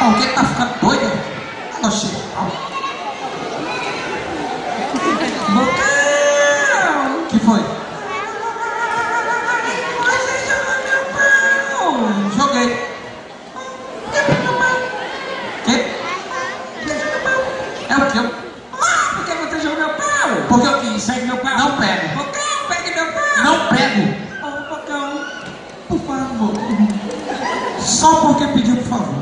Por que tá ficando doido? Oxê. Bocão! O que foi? Você jogou meu pau! Joguei. Que? É o que? Por que você jogou meu pau? Porque eu quis. Pegue meu pau. Não pego. Bocão, pegue meu pau. Não pego. Oh, Bocão, por favor. Só porque pediu, por favor.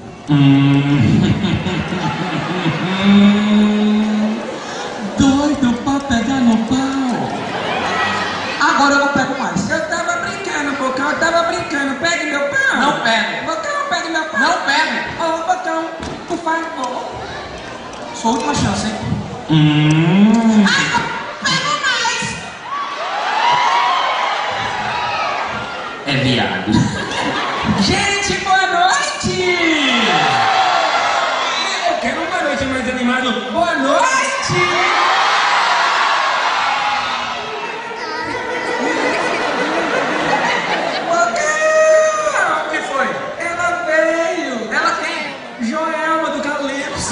Doido pra pegar no pau. Agora eu não pego mais. Eu tava brincando, Bocão, eu tava brincando. Pegue meu pau. Não pego. Bocão, pegue meu pau. Não pego. Oh, Bocão, por favor. Sua última chance, hein? Ai, não pego mais. É viado. Gente, boa noite. Eu quero uma noite mais animada. Boa noite. Bocão! O que foi? Ela veio. Ela quem? Joelma do Calypso.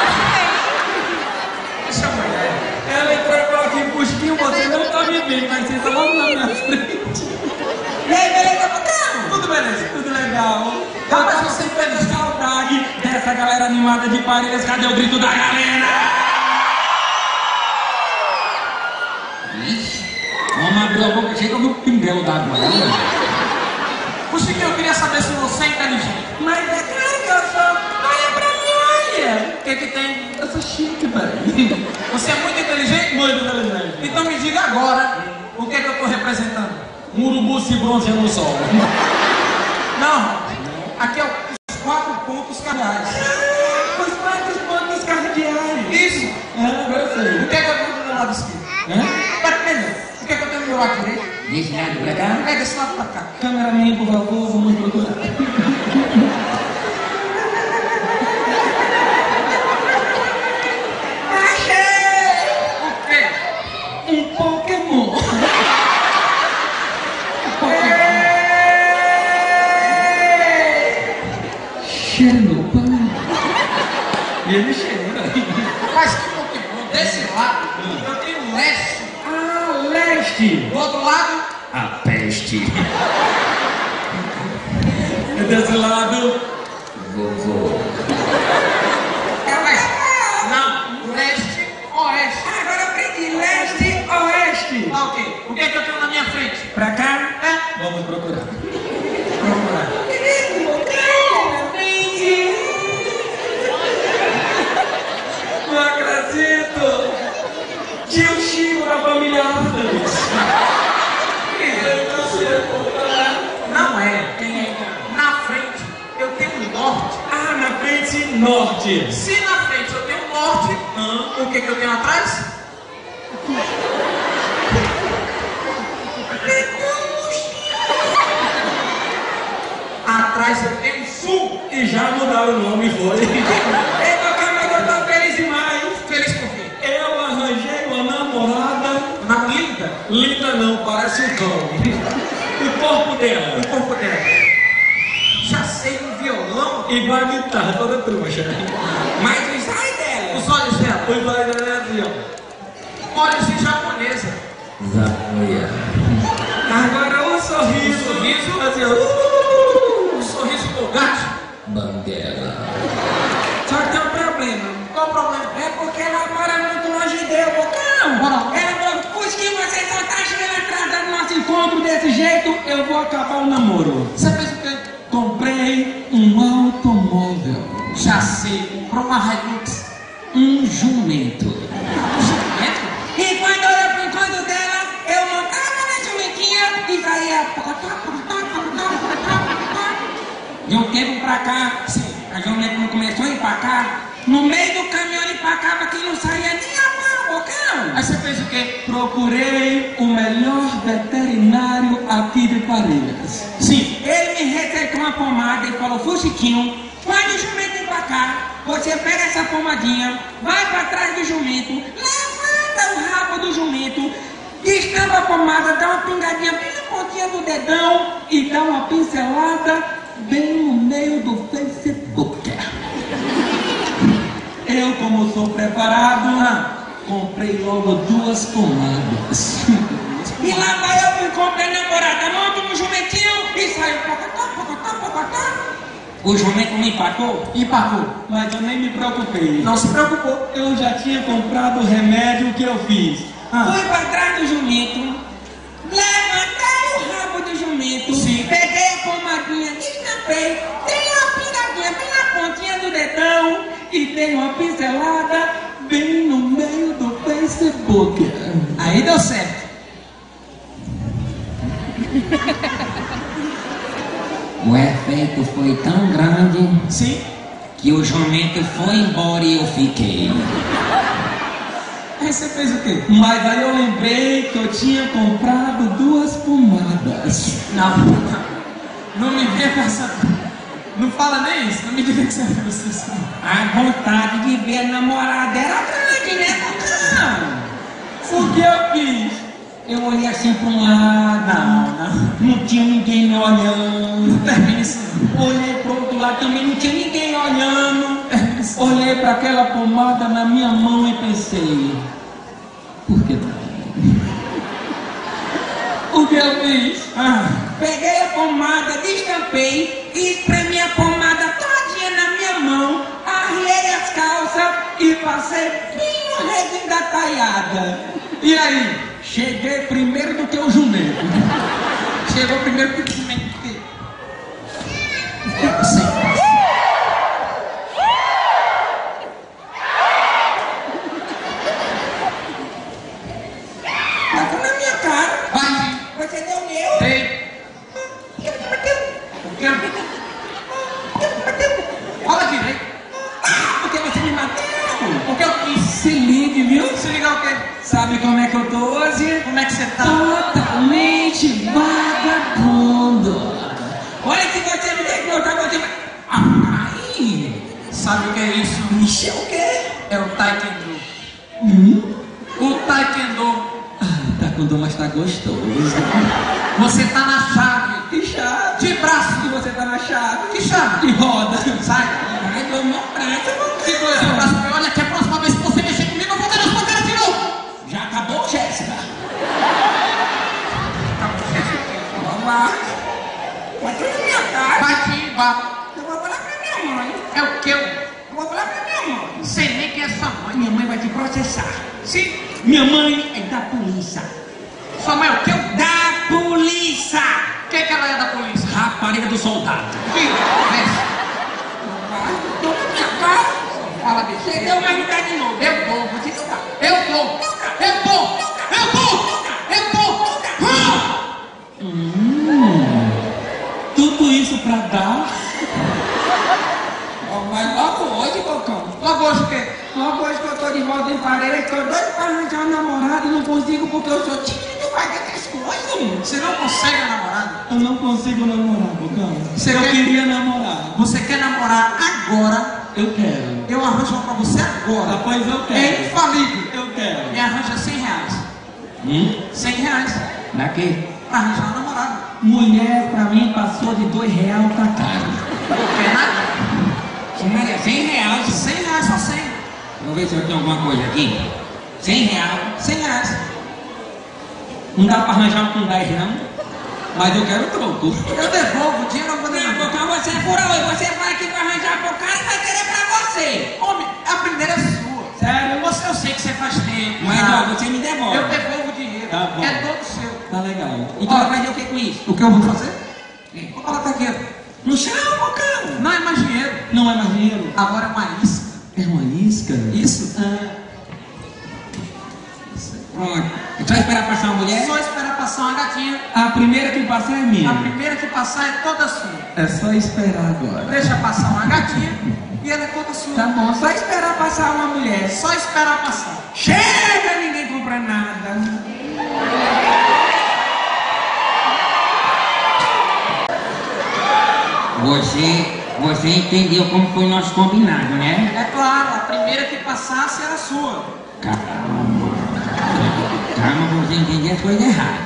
Essa mulher. Ela entrou aqui em Busquinho, você não tá me vendo, mas você tá logo na minha frente. E aí, beleza, Bocão? Tudo beleza. Tudo legal. Rapaz, você fez saudade dessa galera animada de Parelhas. Cadê o grito da galera? Ixi, vamos abrir a boca, chega no pinguelo d'água aí. O Chiquinho, eu queria saber se você é inteligente. Mas é claro que eu sou. Olha pra mim, olha. O que que tem? Eu sou chique, velho. Você é muito inteligente? Muito inteligente. Então me diga agora, o que é que eu tô representando? Um urubu se bronzeia no sol. Não, aqui é os 4 pontos cardeais. Os 4 pontos cardeais. Isso. Agora eu sei. O que é que eu tenho do meu lado esquerdo? Tá beleza. O que é que eu tenho do meu lado direito? Desse lado pra cá. É desse lado pra cá. Cameraman, por favor, vamos procurar. Achei! O quê? Um Pokémon. Cheira meu pão. E ele cheira. Mas que Pokémon? Desse lado, eu tenho leste. Ah, leste. Do outro lado, A peste. E desse lado, vovô. mas não, leste, oeste. Agora eu aprendi leste, oeste. Ah, ok. O que é que eu tenho na minha frente? Pra cá? É? Vamos procurar. Procurar. Não acredito! Tio Chico da família Adams! Não é. Quem é? Na frente, eu tenho um norte. Ah, na frente norte! Se na frente eu tenho um norte, o que que eu tenho atrás? Atrás eu tenho sul. E já mudaram o nome, foi? Ei, Bocão, mas eu tô feliz demais! Feliz por quê? Eu arranjei uma namorada. Na linda? Linda não, parece um cão. O corpo dela. O corpo dela. Já sei um violão. E uma guitarra toda trouxa. Mas os olhos dela. Os olhos dela. Os olhos dela é assim, ó. Olhos de japonesa. Zamuia. Agora o sorriso. Sorriso. Assim, ó. Um sorriso colgate. Banguela. Só que tem um problema. Qual o problema? É porque ela mora muito longe de eu, Bocão. Bora. Ela falou, por que você só tá chegando atrasado no nosso encontro desse jeito? Eu vou acabar o namoro. Você fez o quê? Comprei um automóvel. Já sei. Comprou uma Hilux. Um jumento. Um jumento? E quando eu ia pro encontro dela, eu montava na jumentinha e saía. De um tempo pra cá, a jumenta começou a empacar. No meio do caminhão ele empacava que não saía nem a pau, Bocão. Aí você fez o quê? Procurei o melhor veterinário aqui de Parelhas. Sim. Ele me receitou uma pomada e falou, Chiquinho, quando o jumento empacar, você pega essa pomadinha, vai pra trás do jumento, levanta o rabo do jumento, destampa a pomada, dá uma pingadinha bem na pontinha do dedão e dá uma pincelada bem no meio do Facebook. como sou preparado, comprei logo 2 pomadas. E lá vai eu me comprei namorada, monto no jumentinho e saiu pocotó, pocotó, pocotó. O jumento não empacou? Empacou. Mas eu nem me preocupei. Não se preocupou. Eu já tinha comprado o remédio, que eu fiz? Fui pra trás do jumento, levantei o rabo do jumento, Sim. peguei a pomadinha, destampei, dei uma pingadinha bem na pontinha do dedão e dei uma pincelada bem no meio do Facebook. Aí deu certo. O efeito foi tão grande, Sim. que o jumento foi embora e eu fiquei. Aí você fez o quê? Mas aí eu lembrei que eu tinha comprado 2 pomadas. Não me vê com essa... Não fala nem isso. Não me diga que você fez isso. A vontade de ver a namorada era grande, né, Bocão? O que eu fiz? Eu olhei assim para um lado, não tinha ninguém me olhando. Termina isso. Olhei para o outro lado, também não tinha ninguém olhando. Olhei para aquela pomada na minha mão e pensei, por que não? O que eu fiz? Peguei a pomada, destampei e espremi a pomada todinha na minha mão, arriei as calças e passei bem no redinho da taiada. E aí? Cheguei primeiro do que o jumento. Chegou primeiro que o jumento. Sim. Bateu na minha cara. Vai. Você deu meu? Ei. Fala direito. Porque você me matou. Porque eu quis. Se ligue, viu? Se ligar o quê? Sabe como é que eu tô hoje? Como é que você tá? Totalmente vagabundo. Olha que você me deu que eu tava de... Ai! Sabe o que é isso? Isso é o quê? É o taekwondo. O taekwondo. Taekwondo, mas tá gostoso. Você tá na chave. Que chave? De braço. E você tá na chave? Que chave? Que roda. Sai. Ai, do meu braço, Que dois no braço. Olha que a próxima vez que você mexer comigo, eu vou dar as pancadas de novo. Já acabou, Jéssica? Vamos lá. Vai tudo na minha cara. Vai te bato. Eu vou falar pra minha mãe. É o que eu... Eu vou falar pra minha mãe. Sei nem quem é sua mãe. Minha mãe vai te processar. Sim. Minha mãe é da polícia. Sua mãe é o que eu... Da polícia! O que ela é da polícia? Rapariga do soldado. Que conversa. Tô na minha cara. Fala Você besteira. deu mais lugar de novo. Eu vou. Vou te tocar. Eu vou. Eu vou. Eu vou. Eu vou. Tudo isso pra dar. Mas logo hoje, Bocão. Logo hoje o quê? Logo hoje que eu tô de volta em Pareira, que eu doido pra arranjar um namorado e não consigo porque eu sou tímido pra essas coisas. Você não consegue namorado? Eu não consigo namorar, Bocão. Você Eu quer- queria namorar. Você quer namorar agora? Eu quero. Eu arranjo uma pra você agora. Pois eu É quero. infalível. Eu quero. Me arranja R$100. R$100 Daqui? pra arranjar um namorado. Mulher pra mim passou de R$2 pra caro. Não quer nada? Maria, R$100. R$100, só 100. Vou ver se eu tenho alguma coisa aqui. R$100. R$100. Não dá pra arranjar um com 10 não, mas eu quero troco. Eu devolvo o dinheiro, eu vou Não, devolver. Bocão, você é furão e você vai aqui pra arranjar pro cara e vai querer pra você. Homem, a primeira é sua. Sério? Eu sei que você faz tempo. Mas já. ó, você me devolve. Eu devolvo o dinheiro. Tá bom. É todo seu. Tá legal. Então Ó. vai fazer o que com isso? O que eu vou fazer? Vou colocar dinheiro. No chão, Bocão. Não é mais dinheiro. Não é mais dinheiro? Agora é uma isca. É uma isca? Isso. Pronto. É só esperar passar uma mulher? Só esperar passar uma gatinha. A primeira que passar é minha. A primeira que passar é toda sua. É só esperar agora. Deixa passar uma gatinha e ela é toda sua. Tá bom, só esperar passar uma mulher. Só esperar passar. Chega, ninguém compra nada. Você entendeu como foi nosso combinado, né? É claro, a primeira que passasse era sua. Calma. Calma pra você entender as coisas erradas.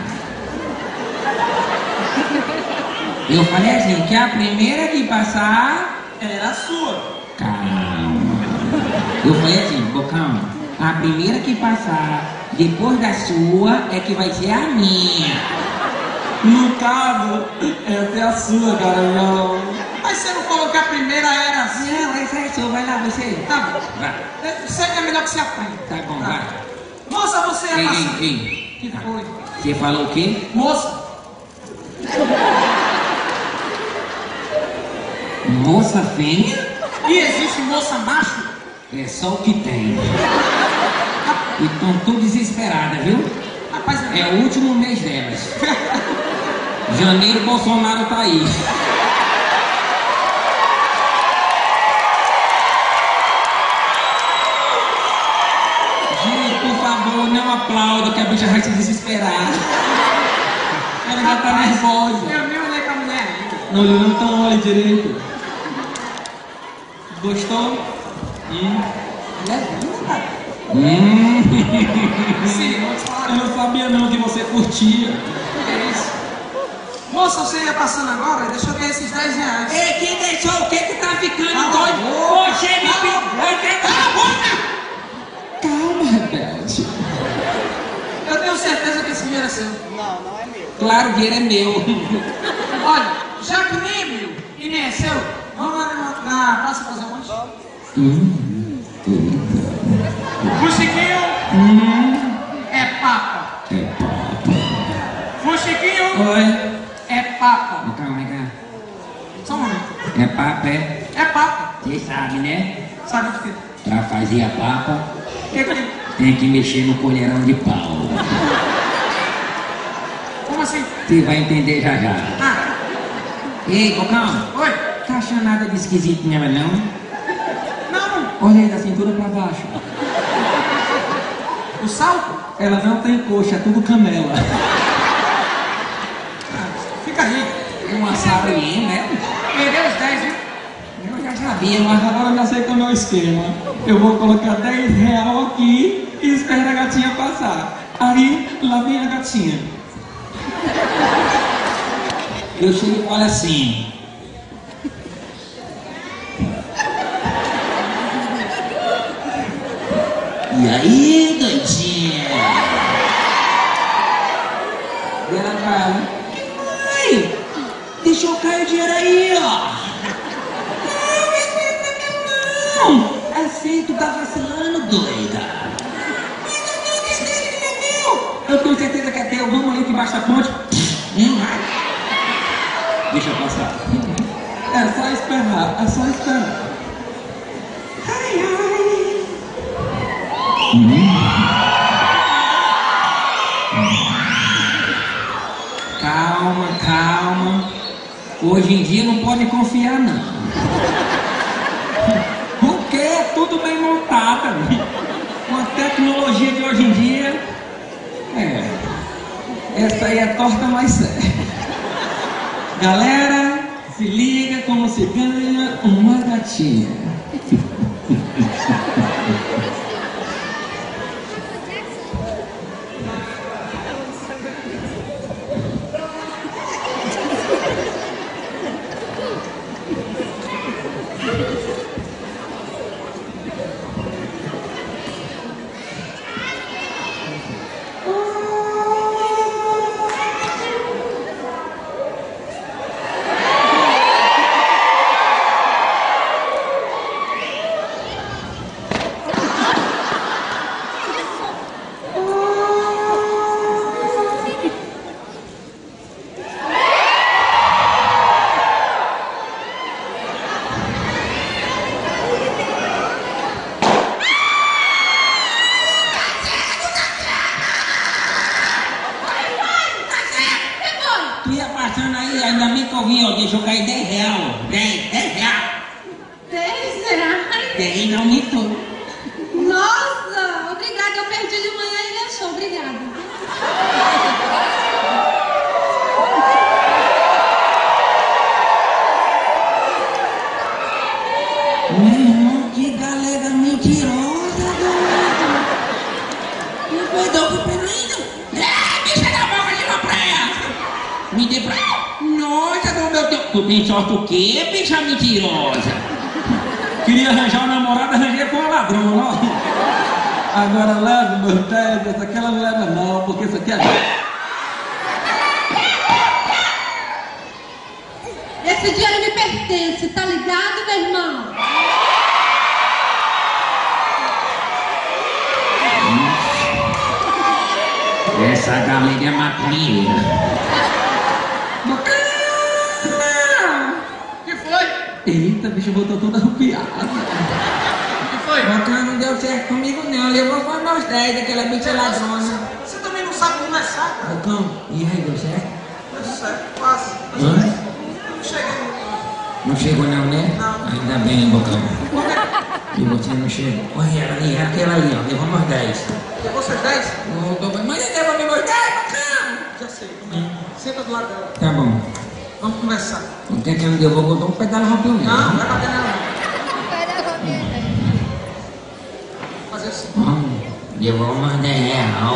Eu falei assim, que a primeira que passar... Era sua. Calma. Eu falei assim, Bocão, a primeira que passar depois da sua é que vai ser a minha. No caso, essa é a sua, Garanhão. Mas você não falou que a primeira era assim? Não, essa é sua, vai lá você. Tá bom. Vai. Você é melhor que você apanha. Tá bom, vai. Moça, você é passar. Ei. Que foi? Você falou o quê? Moça. Moça fêmea? E existe moça macho? É só o que tem. E estão tudo desesperadas, viu? Rapaz, É o último mês delas. Janeiro, Bolsonaro tá aí. Gente, por favor, não aplauda que a bicha vai se desesperar. Ela já tá nervosa. Eu nem olhei pra mulher ainda. Não olhou, então olha direito. Gostou? Sim, vou te falar. Eu não sabia não que você curtia. É isso. Moça, você ia passando agora? Deixa eu ver esses 10 reais. Ei, quem deixou o que tá ficando Cala a doido? boca. Você me Calma, Rebelde. Eu tenho certeza que esse dinheiro é seu. Claro, o dinheiro é meu. Olha, já que nem é meu e nem é seu, vamos lá na praça fazer um lanche? Fuxiquinho é papa. Fuxiquinho Oi. é papa. Calma, vem cá. Só um momento. É papa, é? É papa. Você sabe, né? Sabe o que? Pra fazer a papa, Que? tem que mexer no colherão de pau. Como assim? Você vai entender já já. Ah, Ei, Cocão, oi. tá achando nada de esquisito nela, não? Não, Olha aí da cintura pra baixo. o salto? Ela não tem coxa, é tudo canela. Fica aí. É uma sarinha, né? Perdeu os 10, viu? Eu já sabia, Mas agora eu já sei como é o esquema. Eu vou colocar 10 real aqui e espero a gatinha passar. Aí, lá vem a gatinha. eu chego e falo assim. E aí, doidinha? E ela fala, ai, deixa eu cair o dinheiro aí, ó. Não, assim tu tá vacilando, doida. Eu tenho certeza que é teu, vamos ali debaixo da ponte. Deixa eu passar. É só esperar, é só esperar. Calma, calma. Hoje em dia não pode confiar, não. Porque é tudo bem montado. Com a tecnologia de hoje em dia, essa aí é torta mais séria. Galera, se liga como se ganha uma gatinha. Tu ia passando aí, ainda bem que eu vim, ó, deixa eu cair 10 real. 10 real. 10 reais? 10 não me tô. Nossa, obrigada. Eu perdi de manhã e achou. Obrigada. Meu irmão, que galera mentirosa, doido. Não perdão pro Pedrinho. Bicha da boca de uma praia. Me dê pra... Nossa, do meu Deus. Tu tem sorte o quê, bicha mentirosa? Que queria arranjar uma namorada, arranjei com uma ladrona, ó. Agora leva, meu Deus, essa aqui ela não leva não, porque isso aqui é... Esse dinheiro me pertence, tá ligado, meu irmão? Essa galera é maconheira. Que foi? Eita, bicho, botou toda arrupiada. Que foi? Bacana, não deu certo comigo não. Levou foi meus 10 daquela bicha ladrona. Você também não sabe conversar, cara. Bacão, e aí, deu certo? Deu certo, fácil. Hã? Não cheguei no... Não chegou não, né? Não. Ainda bem, Bocão. E você não chegou. Olha ela ali, é aquela ali, ó. Levou meus 10. Levou seus 10? Mas ele levou meus 10, Bacão. Já sei. Senta do lado dela. Tá bom. Vamos conversar. O que é que não deu? Vou botar um pedaço rompeu mesmo. Não, não vai bater nela não. Fazer assim. Levou umas 10 real.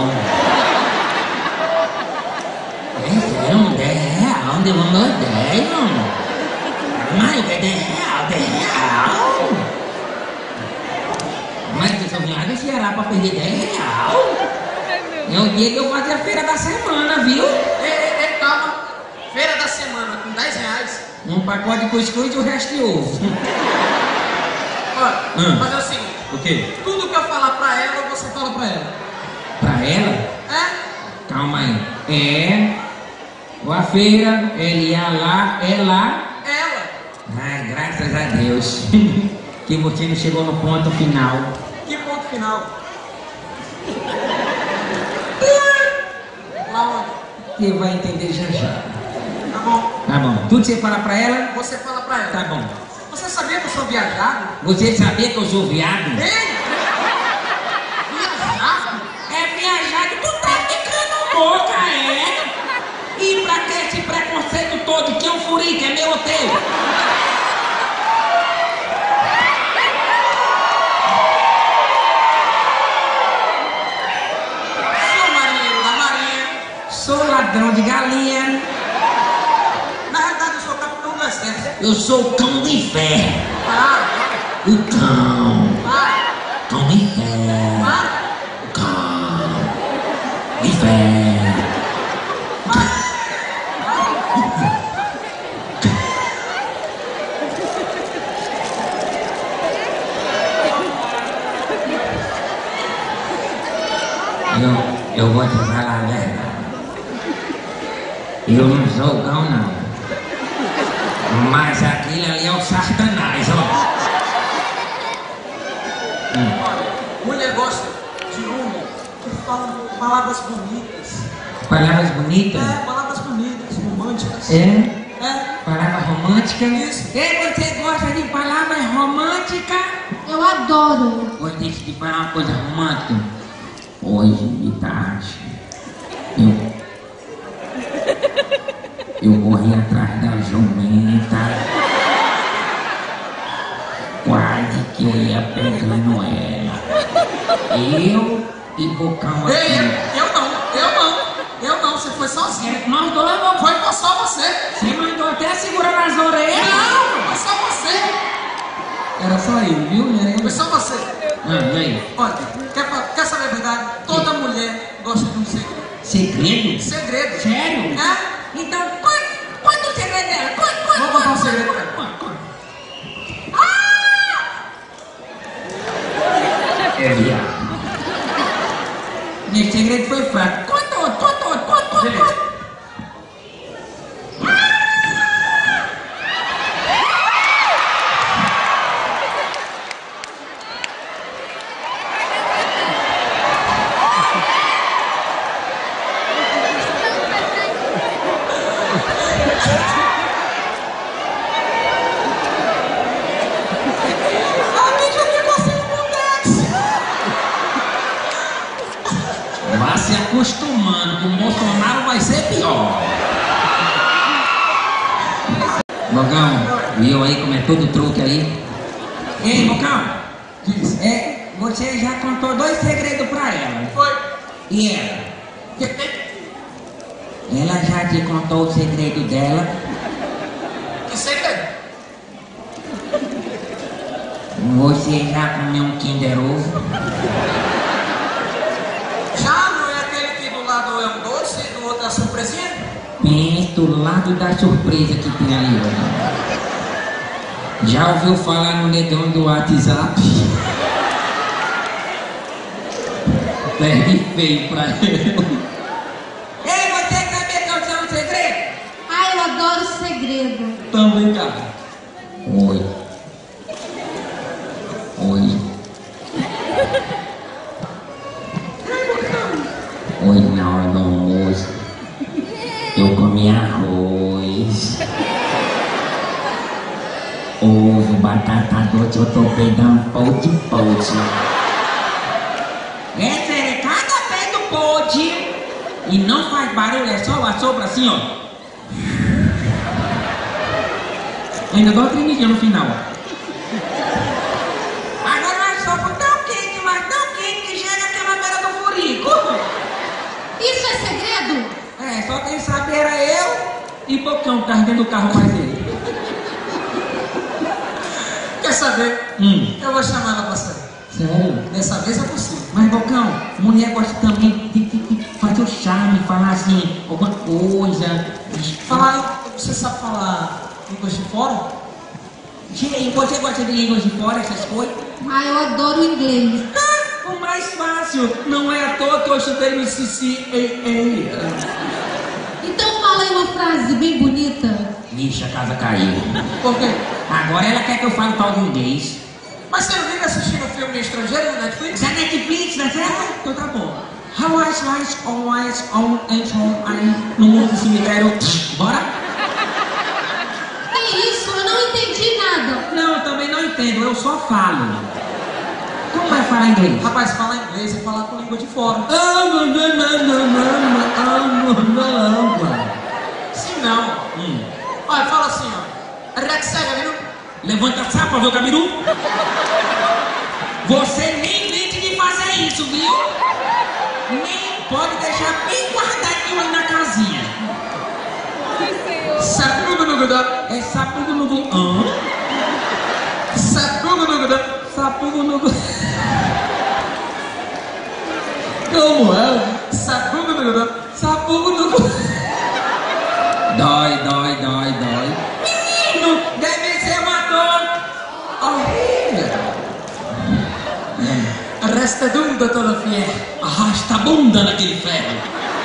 É sério, uns 10 real. Levou meus 10, mano. Mas é 10 real, 10 real. Mas eu sou viado de Ceará pra perder 10 real. É o dia que eu faço a feira da semana, viu? Ei, calma. Feira da semana, com 10 reais. Um pacote de cuscuz e o resto de ovo. Olha, vamos fazer o seguinte. O quê? Tudo que eu falar pra ela, você fala pra ela. Pra ela? É? Calma aí. A feira, ele ia lá, é lá. Ela. Ai, graças a Deus. Que você não chegou no ponto final. Que ponto final? Lá onde? Você vai entender já já. Tá bom. Tá bom. Tudo que você fala pra ela? Você fala pra ela. Tá bom. Você sabia que eu sou viajado? Você sabia que eu sou viado? Ei! Viajado? É viajado, tu tá ficando louca, é? E pra que esse preconceito todo que é um furico, é meu ou teu? Sou marinheiro da marinha. Sou ladrão de galinha. Na realidade, eu sou capitão do exército. Eu sou o cão de ferro. Para, O cão. para, Cão de ferro. para. O cão de ferro. Eu vou te falar a verdade. Eu não sou cão, não. Mas aquele ali é o Satanás, ó. Mulher gosta de homem que fala palavras bonitas. Palavras bonitas? É, palavras bonitas, românticas. É? É. Palavra romântica? Isso. E você gosta de palavras românticas? Eu adoro. Vou ter que te falar uma coisa romântica. Hoje de tarde, eu corri atrás da jumenta. Quase que eu ia pegando ela. Eu e Bocão Ei, aqui. eu não, você foi sozinho. Nós dois vamos. Foi só você. Você mandou até segurando as orelhas. Não, foi só você. Era só eu, viu? Foi só você. E aí? Olha, quer saber a verdade? Toda mulher gosta de um segredo. Segredo? Segredo. Sério? É? Então, conta o segredo dela. Vou contar um segredo pra ela. É viado. Meu segredo foi fraco. Conta outro. Beleza. Vá se acostumando que o Bolsonaro vai ser pior. Bocão, viu aí como é todo truque aí? Ei, Bocão, você já contou 2 segredos pra ela. Foi. E ela? Ela já te contou o segredo dela? Que segredo? Você já comeu um Kinder Ovo? Já não é aquele que do lado é um doce e do outro é a surpresinha? Pense do lado da surpresa que tem ali, olha. Já ouviu falar no negão do WhatsApp? Perde feio pra ele. Ei, você quer ver que eu tenho um segredo? Ai, eu adoro segredo. Então vem cá. Oi. Oi. Oi, na hora do almoço eu comi arroz, ovo, batata doce, eu tô pegando pote. É sério, cada pé do pote e não faz barulho, é só o assopro assim, ó. Ainda dá uma tremidinha no final. Agora o assopro tão quente, mas tão quente que chega aqui na beira do furico. Isso é segredo? É, só quem sabe era eu e Bocão que tava dentro do carro mais ele. Quer saber? Eu vou chamar ela pra sair. Sério? Dessa vez é possível. Mas Bocão, mulher gosta também de fazer o charme, falar assim, alguma coisa. Falar, você sabe falar língua de fora? Gente, você gosta de línguas de fora, essas coisas? Ai, eu adoro inglês. O mais fácil, não é à toa que eu estudei no CCAA. Então fala aí uma frase bem bonita. Vixe, a casa caiu. Por quê? Agora ela quer que eu fale tal de inglês. Mas você não vive assistindo filme estrangeiro no Netflix? Da Netflix, né? Então tá bom. Always, always, on and on, aí no mundo do cemitério. Bora? Que isso? Eu não entendi nada. Não, eu também não entendo, eu só falo. Como vai falar inglês? Rapaz, falar inglês é falar com língua de fora. Sim, não. Olha, fala assim, ó. Rexega, viu? Levanta a sapa, viu, Cabiru? Você nem invente de fazer isso, viu? Nem pode deixar bem guardadinho aí na casinha. Sapugo no gudá. É sapugo no gu... Sapugo no gudá. Sapugo no gu... Como é? Sapugo no gudá. Sapugo no gu... Dói. Menino, deve ser uma dor horrível. Resta dum, todo fiel. Arrasta a bunda naquele ferro.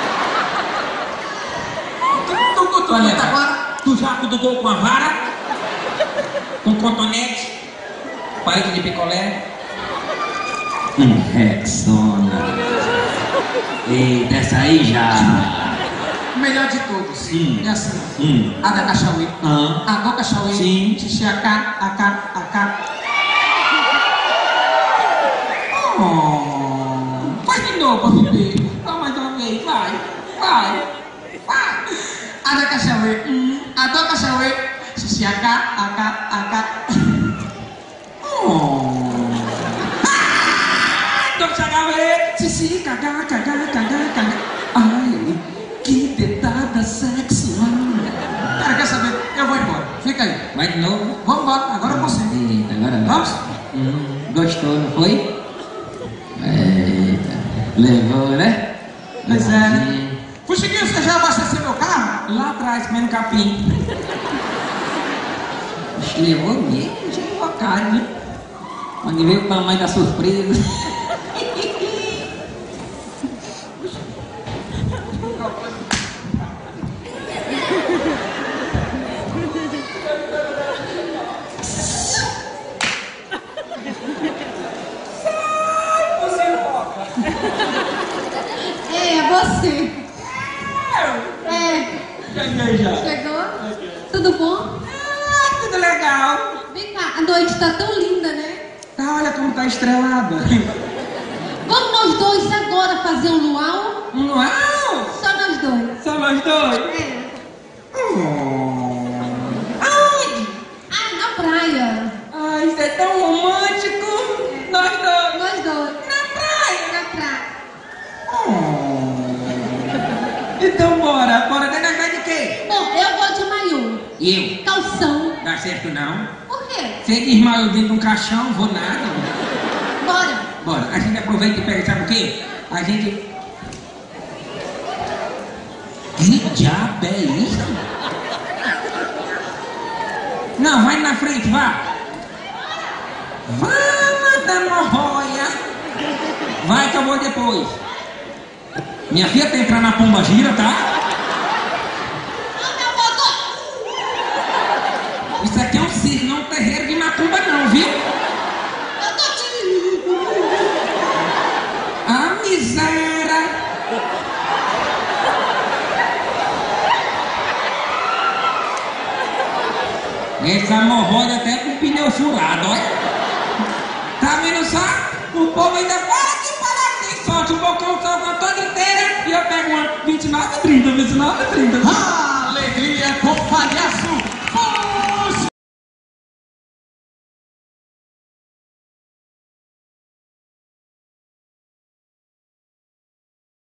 Tu cutuca Olha, agora? tu já cutucou com a vara? Com cotonete? Palito de picolé? Rexona. Eita, essa aí já. Melhor de todos. É assim. A da Cachauí. Ah. A do Cachauí. Sim. Xixi, a cá. Faz de novo, bebê. Vai mais uma vez, vai. A da Cachauí. A do Cachauí. Xixi, a cá. Doce HV. Xixi, cagá. Ai, que dedada sexual. Cara, quer saber? Eu vou embora. Fica aí. Vai de novo. Vamos embora. Agora você. Eita, agora vai. Vamos? Gostou, não foi? Eita, levou, né? Pois é, né? Fuxiguinho, você já abasteceu meu carro? Lá atrás, comendo capim. Acho que levou mesmo, tinha invocado, né? Quando veio o tamanho da surpresa. É você. Cheguei já. Chegou? Tudo bom? Tudo legal. Vem cá, a noite tá tão linda, né? Tá, olha como tá estrelada. Vamos nós dois agora fazer um luau? Uau! Só nós dois. Só nós dois? É. Aonde? Ah, na praia. Ai, isso é tão romântico. Nós dois. Nós dois. Na praia. Na praia. Então bora. Bora. Daí nós vai de quê? Bom, eu vou de maiô. Eu? Calção. Dá certo não? Por quê? Você desmaiou dentro de um caixão, vou nada. Bora. Bora, a gente aproveita e pega, sabe o quê? A gente... Que diabo é isso? Não, vai na frente, vá. Vamos da morroia. Vai que eu vou depois. Minha filha tá entrando na pomba gira, tá? Isso aqui é um circo, não é um terreiro de macumba não, viu? A miséria. Essa morroida até com o pneu furado, olha. Tá vendo só? O povo ainda fala que tem sorte. O bocão toca toda inteira e eu pego uma 29,30, 29,30. Alegria com palhaço.